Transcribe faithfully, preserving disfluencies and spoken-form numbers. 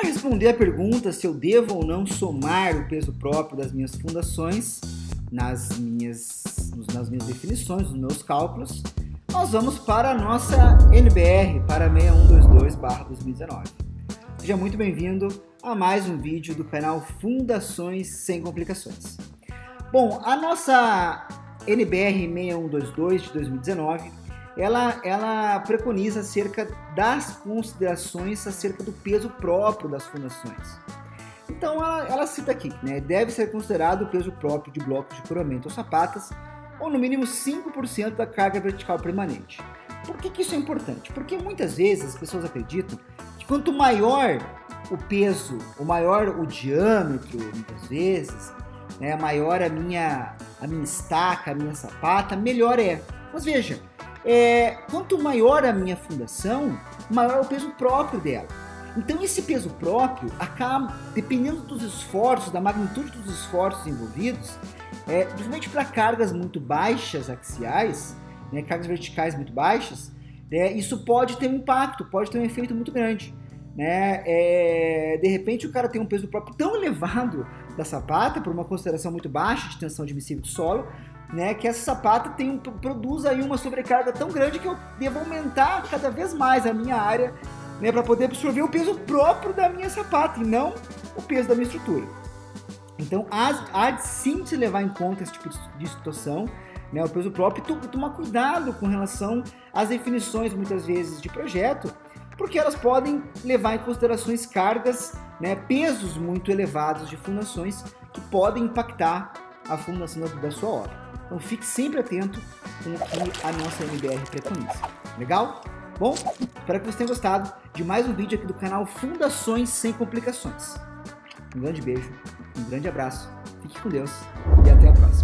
Para responder a pergunta se eu devo ou não somar o peso próprio das minhas fundações nas minhas, nas minhas definições, nos meus cálculos, nós vamos para a nossa N B R, para seis um dois dois barra dois mil e dezenove. Seja muito bem-vindo a mais um vídeo do canal Fundações Sem Complicações. Bom, a nossa N B R seis um dois dois de dois mil e dezenove, ela, ela preconiza acerca das considerações acerca do peso próprio das fundações. Então ela, ela cita aqui, né, deve ser considerado o peso próprio de blocos de coroamento ou sapatas, ou no mínimo cinco por cento da carga vertical permanente. Por que, que isso é importante? Porque muitas vezes as pessoas acreditam que quanto maior o peso, ou maior o diâmetro, muitas vezes, né, maior a minha, a minha estaca, a minha sapata, melhor é. Mas veja, é, quanto maior a minha fundação, maior é o peso próprio dela. Então esse peso próprio acaba, dependendo dos esforços, da magnitude dos esforços envolvidos, é, principalmente para cargas muito baixas axiais, né, cargas verticais muito baixas, né, isso pode ter um impacto, pode ter um efeito muito grande. Né? É, de repente o cara tem um peso próprio tão elevado da sapata, por uma consideração muito baixa de tensão admissível do solo, né, que essa sapata tem, produz aí uma sobrecarga tão grande que eu devo aumentar cada vez mais a minha área, né, para poder absorver o peso próprio da minha sapata e não o peso da minha estrutura. Então há, há de sim se levar em conta esse tipo de situação, né, o peso próprio, e tomar cuidado com relação às definições muitas vezes de projeto, porque elas podem levar em considerações cargas, né, pesos muito elevados de fundações que podem impactar a fundação da, da sua obra. Então fique sempre atento com o que a nossa N B R preconiza. Legal? Bom, espero que vocês tenham gostado de mais um vídeo aqui do canal Fundações Sem Complicações. Um grande beijo, um grande abraço, fique com Deus e até a próxima.